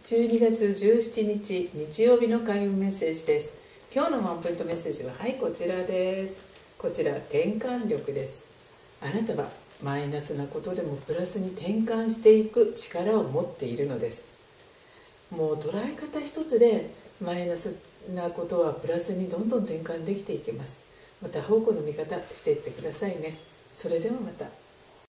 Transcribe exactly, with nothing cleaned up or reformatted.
じゅうにがつじゅうしちにち日曜日の開運メッセージです。今日のワンポイントメッセージははいこちらです。こちら転換力です。あなたはマイナスなことでもプラスに転換していく力を持っているのです。もう捉え方一つでマイナスなことはプラスにどんどん転換できていきます。また方向の見方していってくださいね。それではまた。